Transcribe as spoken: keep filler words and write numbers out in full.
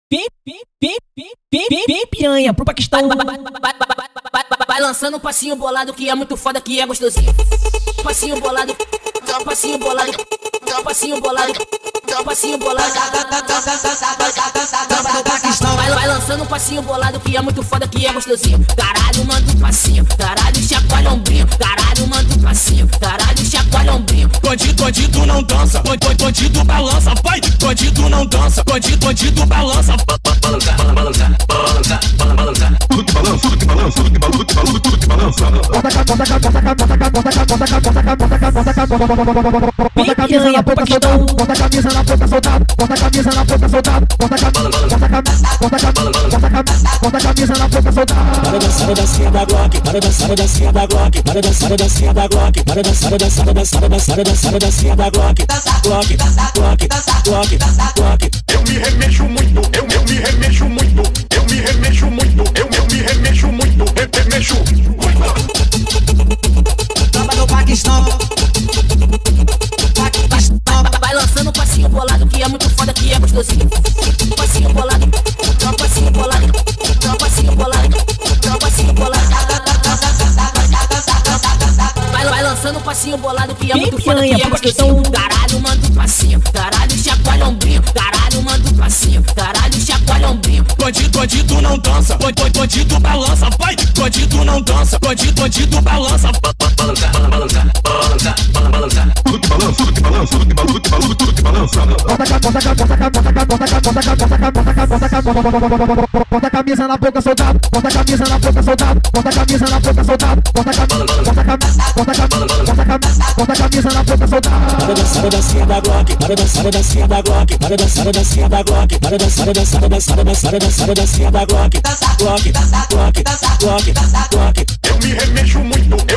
Vem, vem, vem, vem, vem, vem, vem, piranha, pro Paquistão. Vai, vai, vai, vai, vai, vai lançando um passinho bolado que é muito foda, que é gostosinho. Passinho bolado, passinho bolado, passinho bolado, passinho bolado. Vai, vai lançando um passinho bolado que é muito foda, que é gostosinho. Caralho, manda um passinho, caralho, chacoalha ombrinho. Caralho, manda um passinho, caralho, chacoalha ombrinho. Bandido, bandido não dança, bandido balança, vai. Bandido não dança, bandido, bandido balança. Balança, balança, balança, balança. Tudo que balança, tudo que balança, tudo que balança, tudo que balança. Bota cá, bota cá, bota cá, bota cá, bota cá, bota cá, bota cá, bota cá, bota cá, bota a camisa na boca soltada, bota a camisa na boca soltada, bota a camisa na boca soltada, bota a camisa, bota a camisa, bota a camisa, bota a camisa na boca soltada. Para dançar a dancinha da Glock, para dançar a dancinha da Glock, para dançar a dancinha da Glock, para dançar a dançar a dançar a dançar a dançar a dancinha da Glock, Glock, Glock, Glock, Glock. Eu me remexo muito, eu, eu me remexo muito, eu me remexo muito, eu, eu me remexo muito, eu remexo muito. Tropa do Paquistão. Vai lançando um passinho bolado que é muito foda, que é gostosinho. Passinho bolado, passinho bolado, passinho bolado, passinho bolado. Vai, vai lançando um passinho bolado que é muito foda, que é gostosinho. Caralho, manda um passinho, caralho, chacoalha ombrinho. Caralho, manda um passinho, caralho, chacoalha ombrinho. Bandido, bandido não dança, bandido balança, vai. Bandido não dança, bandido, bandido balança. Balança, balança, balança, balança. Tudo que balança, tudo que balança, tudo que balança, tudo que balança, tudo que balança. Bota cá, bota cá, bota cá, bota cá, bota cá, bota cá, bota cá, bota cá, bota cá, bota a camisa na boca soltada, bota a camisa na boca soltada, bota a camisa na boca soltada, bota a camisa, bota a camisa, bota a camisa, bota a camisa, bota a camisa na boca soltada. Para dançar a dancinha da Glock, para dançar a dancinha da Glock, para dançar a dancinha da Glock, para dançar a dançar a dançar a dançar a dançar a dancinha da Glock, Glock, Glock, Glock, Glock. Eu me remexo muito.